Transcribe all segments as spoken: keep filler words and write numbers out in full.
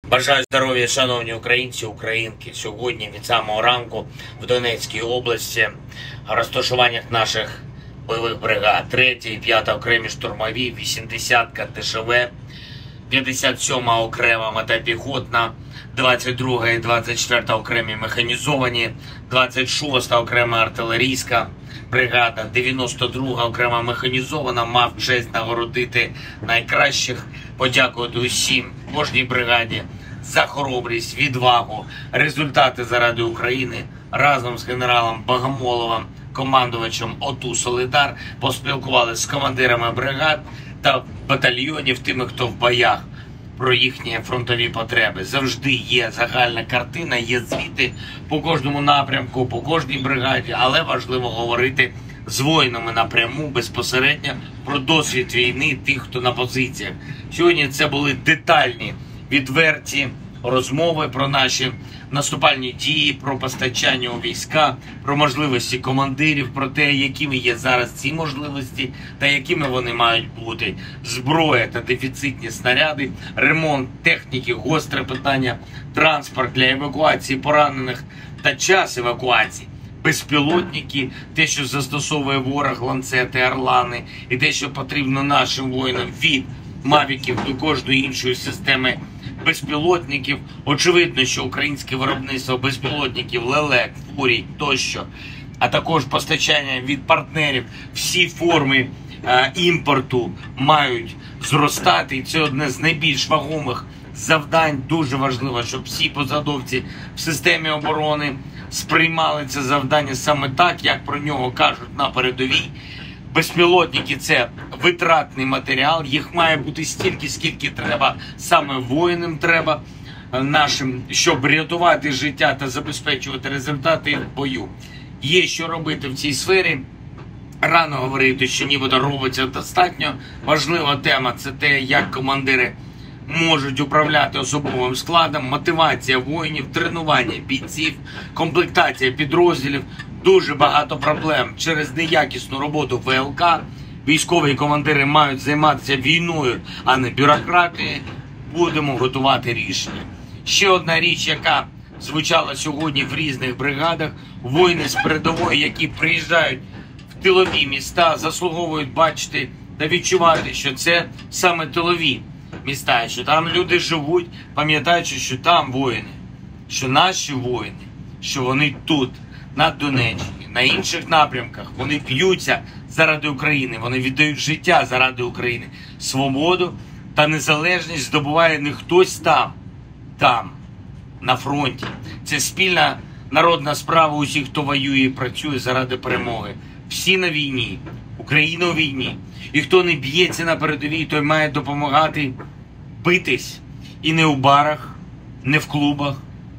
Бажаю здоров'я, шановні українці, українки. Сьогодні від самого ранку в Донецькій області, в розташуваннях наших бойових бригад, третя і п'ята окремі штурмові, вісімдесятка ТШВ, п'ятдесят сьома окрема мотопіхотна, двадцять друга і двадцять четверта окремі механізовані, двадцять шоста окрема артилерійська бригада, дев'яносто друга окрема механізована. Мав честь нагородити найкращих, подякувати усім, кожній бригаді за хоробрість, відвагу, результати заради України. Разом з генералом Богомоловим, командувачем ОТУ «Солидар», поспілкувалися з командирами бригад та батальйонів, тими, хто в боях, про їхні фронтові потреби. Завжди є загальна картина, є звіти по кожному напрямку, по кожній бригаді, але важливо говорити з воїнами напряму, безпосередньо про досвід війни тих, хто на позиціях. Сьогодні це були детальні, відверті розмови про наші наступальні дії, про постачання у війська, про можливості командирів, про те, якими є зараз ці можливості та якими вони мають бути. Зброя та дефіцитні снаряди, ремонт техніки, гостре питання, транспорт для евакуації поранених та час евакуації, безпілотники, те, що застосовує ворог, ланцети, орлани, і те, що потрібно нашим воїнам, від мавіків до кожної іншої системи безпілотників. Очевидно, що українське виробництво безпілотників, лелек, фурій тощо, а також постачання від партнерів, всі форми е, імпорту мають зростати. І це одне з найбільш вагомих завдань. Дуже важливо, щоб всі посадовці в системі оборони сприймали це завдання саме так, як про нього кажуть на передовій. Безпілотники – це витратний матеріал, їх має бути стільки, скільки треба, саме воїнам треба нашим, щоб рятувати життя та забезпечувати результати в бою. Є що робити в цій сфері. Рано говорити, що нібито робиться достатньо. Важлива тема – це те, як командири можуть управляти особовим складом, мотивація воїнів, тренування бійців, комплектація підрозділів. Дуже багато проблем через неякісну роботу ВЛК. Військові командири мають займатися війною, а не бюрократією. Будемо готувати рішення. Ще одна річ, яка звучала сьогодні в різних бригадах. Воїни з передової, які приїжджають в тилові міста, заслуговують бачити та відчувати, що це саме тилові міста, що там люди живуть, пам'ятаючи, що там воїни, що наші воїни, що вони тут, на Донеччині, на інших напрямках. Вони б'ються заради України, вони віддають життя заради України. Свободу та незалежність здобуває не хтось там, там, на фронті. Це спільна народна справа усіх, хто воює і працює заради перемоги. Всі на війні, Україна у війні. І хто не б'ється на передовій, той має допомагати битись. І не у барах, не в клубах,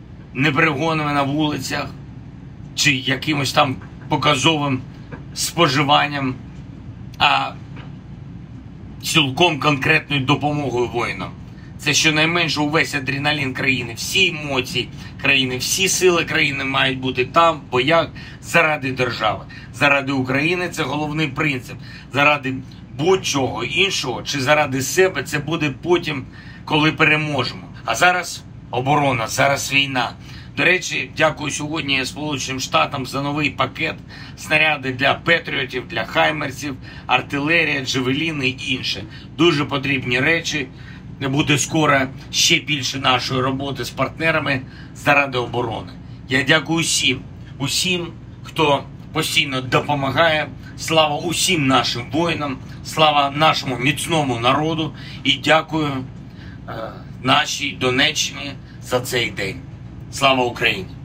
не перегонами на вулицях, чи якимось там показовим споживанням, а цілком конкретною допомогою воїнам. Це щонайменше увесь адреналін країни, всі емоції країни, всі сили країни мають бути там, в боях, заради держави. Заради України – це головний принцип. Заради будь-чого іншого, чи заради себе – це буде потім, коли переможемо. А зараз оборона, зараз війна. До речі, дякую сьогодні Сполученим Штатам за новий пакет, снаряди для Петріотів, для Хаймерсів, артилерія, джавеліни і інше. Дуже потрібні речі. Буде скоро ще більше нашої роботи з партнерами заради оборони. Я дякую усім, усім, хто постійно допомагає. Слава усім нашим воїнам, слава нашому міцному народу. І дякую е, нашій Донеччині за цей день. Слава Україні!